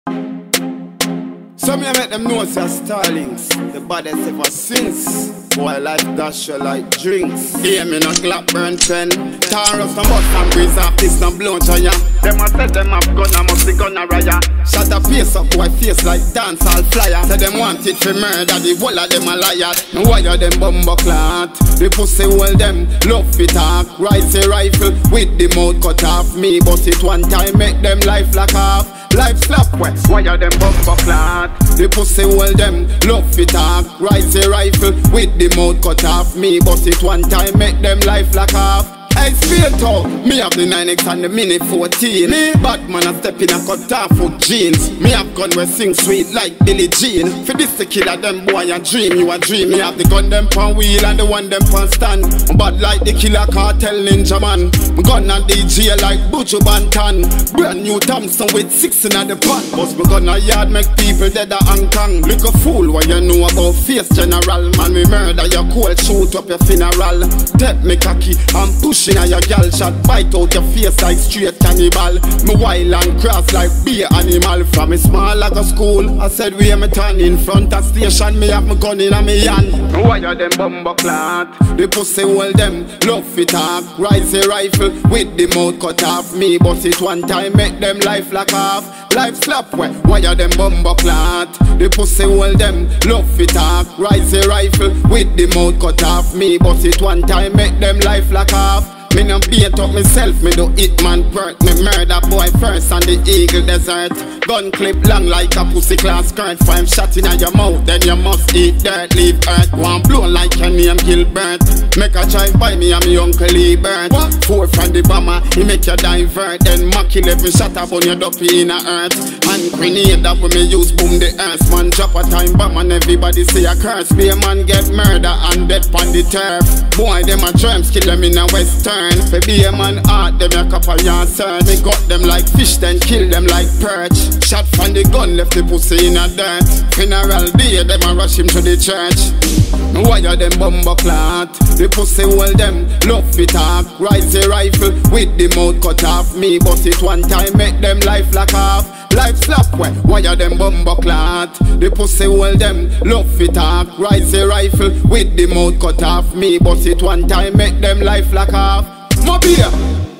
So me I make them know say Starlings, the baddest ever since. Boy life dash you like drinks. Hear me no clap burn pen. Taurus no bust and breeze off this no blunt on ya. Them a say them have gun, I must be gonna riot. Shut a face up boy face like dance all flyer. Say them want it for murder, the whole of them a liar. No wire them bumbo clot. The pussy hold them, love it talk. Rise a rifle with the mouth cut off. Me bust it one time, make them life lock off. Life slap wet, wire them bumbo clot. The pussy hold them, love it talk. Rise a rifle with the mouth cut off. Me bust it one time, make them life lock off. I straight out, me have the 9X and the Mini 14. Me Batman a step in a cut off with jeans. Me have gun we sing sweet like Billie Jean. For this to kill them boy a dream, you a dream. Me have the gun them pan wheel and the one them pan stand. Bad like the killer cartel ninja man. Me gun a DJ like Buju Banton. Brand new Thompson with 6 in the pot. Bust me gun a yard make people dead a Hong Kong. Look a fool what you know about face general. Man we murder your cold, shoot up your funeral. Take me cocky and push inna your gal shot, bite out your face like straight cannibal. Me wild and cross like be animal. From me small like a school, I said we me turn in front of station. Me have me gun inna me hand. Me wire them bumbo clot. The pussy hold them, love it talk. Rise a rifle with the mouth cut off. Me bust it one time, make them life lock off. Life slap wet, wire them bumbo clot. The pussy hold them, love it talk. Rise a rifle with the mouth cut off. Me bust it one time, make them life lock off. Me no beat up myself, me do hit man perk. Me murder boy first on the Eagle Desert. Gun clip long like a pussy class skirt. 5 shots in your mouth, then you must eat dirt. Leave earth, one blow like your name Gilbert. Make a drive by me and me uncle Ebert. 4 from the bomber, he make you divert. Then Mac 11 shot up on your duppy in a earth. And grenade that when me use boom the earth. Man drop a time bomb and everybody say a curse. Be a man get murder and dead on the turf. Boy them a germs kill them in a western. For be a man heart, them a couple yards turn. They got them like fish, then kill them like perch. Shot from the gun, left the pussy in a dirt. Funeral day, them a rush him to the church. No wire them bumbo clot. The pussy hold them, love it talk. Rise a rifle with the mouth cut off. Me bust it one time, make them life lock off. Life slap wet, wire them bumbo clot. The pussy hold them, love it talk. Rise a rifle with the mouth cut off. Me bust it one time, make them life lock off. Mobile